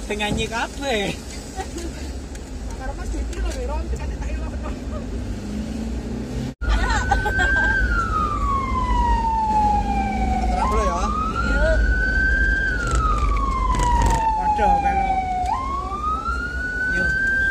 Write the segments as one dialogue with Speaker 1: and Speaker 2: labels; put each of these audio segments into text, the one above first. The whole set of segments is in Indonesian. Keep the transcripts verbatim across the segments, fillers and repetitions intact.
Speaker 1: kabeh nyanyi kabeh.
Speaker 2: Karo Mas Diki lho Ron, kan tak ilo betul. Terang dulu ya. Iya.
Speaker 1: Padha kalau yo.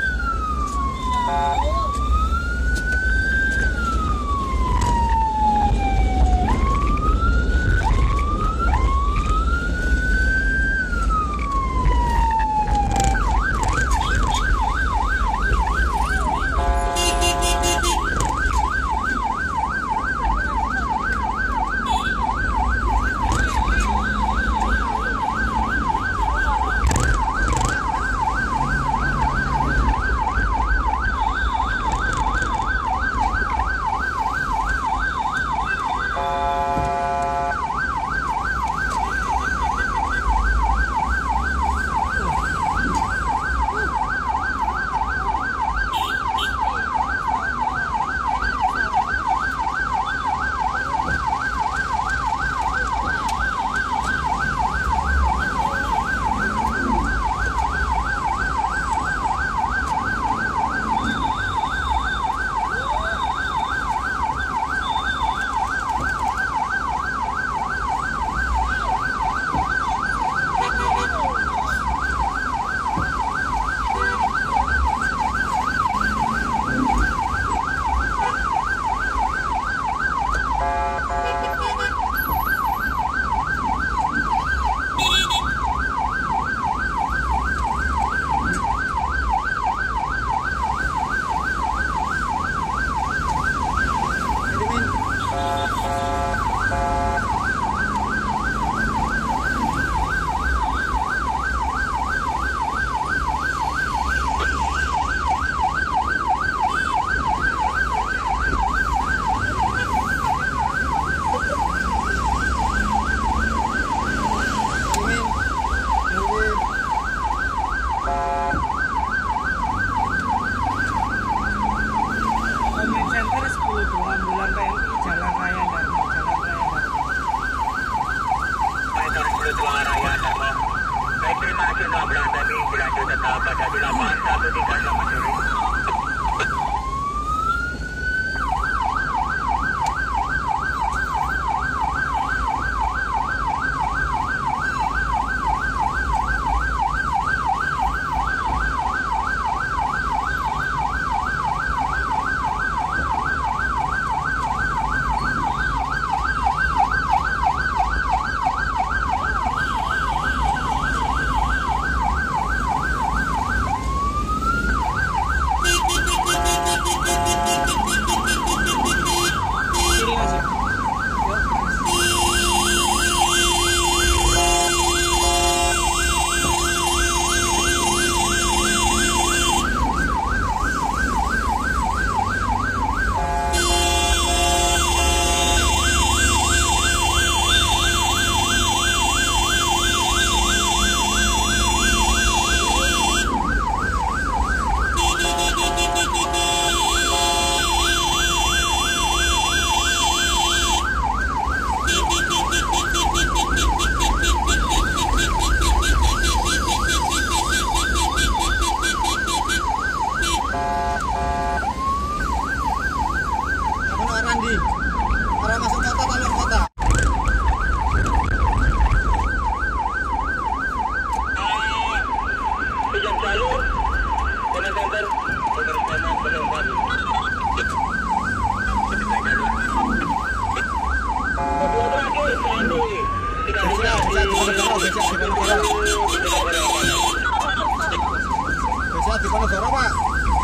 Speaker 2: Bisa di Ponegoro, Pak.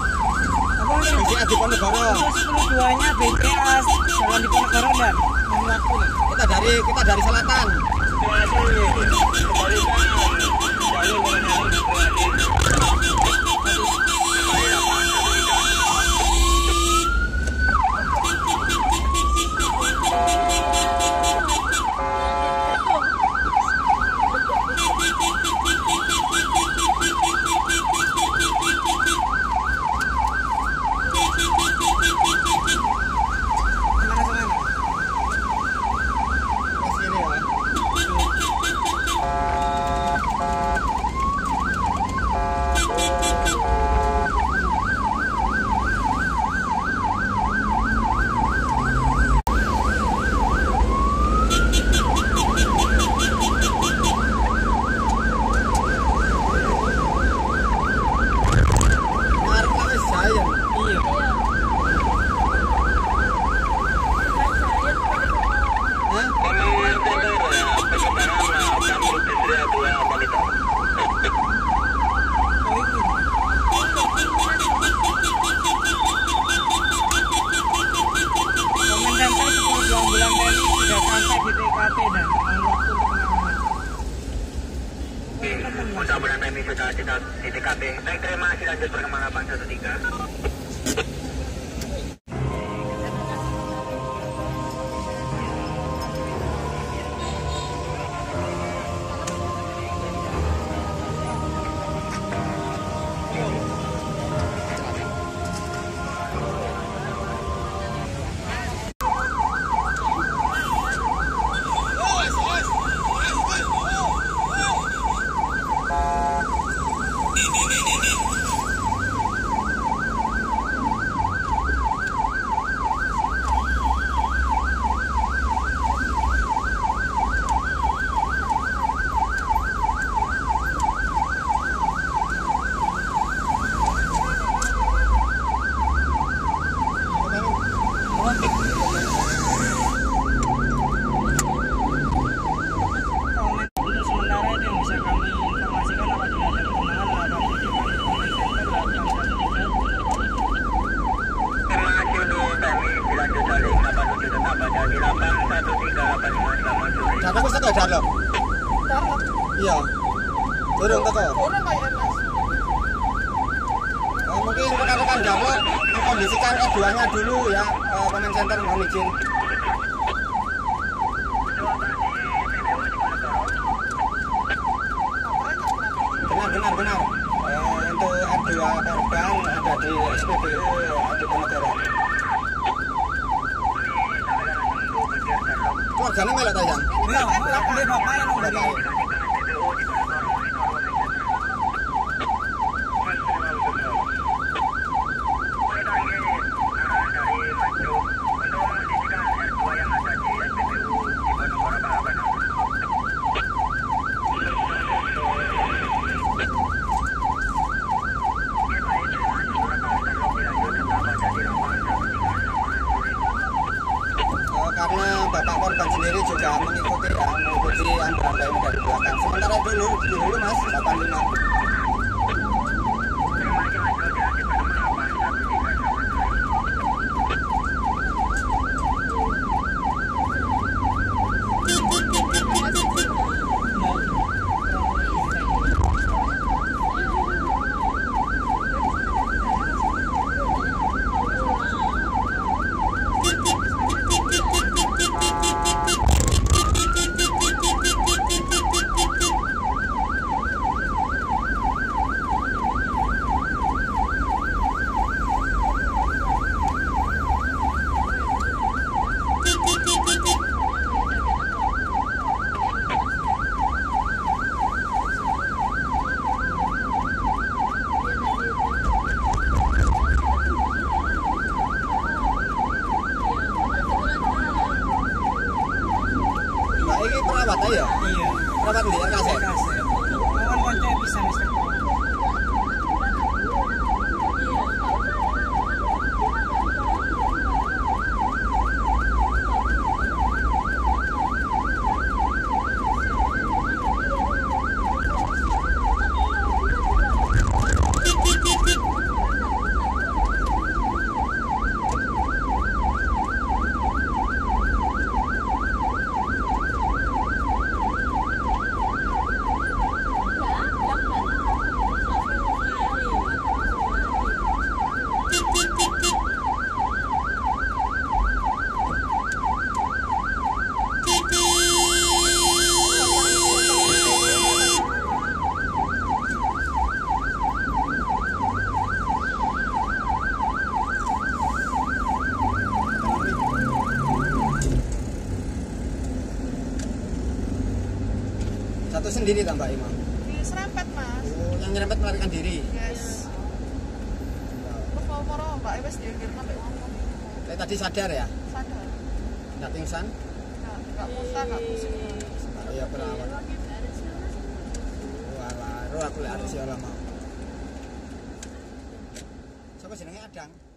Speaker 2: Apa ini? Bisa di Ponegoro.
Speaker 1: sepuluh dua-nya B T A jalan di Ponegoro dan
Speaker 2: kita dari kita dari selatan. Jatuh wis teko Darlo.
Speaker 3: Darlo.
Speaker 2: Iya. Durung teko.
Speaker 3: Durung kaya Mas.
Speaker 2: Oh, mungkin rekan-rekan Darlo mengkondisikan keduanya dulu ya. Uh, Comment center mohon izin. Benar benar benar. Uh, untuk R dua korban ada di S P B U Diponegoro. Keluarganya melok tayang.
Speaker 1: Iya, ini bapaknya nang
Speaker 2: Bapak. Karena bapak korban sendiri juga mengikuti ya, mengikuti antara ini dari belakang. Sementara dulu, dulu mas, delapan puluh lima. Perawat aja.
Speaker 1: Iya.
Speaker 2: Perawat di R K S.
Speaker 1: Kawan konco bisa mister.
Speaker 2: Satu sendiri tak Mbak Imam?
Speaker 3: Diserempet Mas.
Speaker 2: Oh, yang nyerempet melarikan diri.
Speaker 3: Yes. Terus mau moro Mbak wis diinggir sampai ngomong.
Speaker 2: Kayak tadi sadar ya?
Speaker 3: Sadar.
Speaker 2: Nggak pingsan?
Speaker 3: Enggak, enggak muntah, enggak pusing.
Speaker 2: Oh iya perawat. Walah, roh aku lihat sih mau. Siapa jenenge Adang?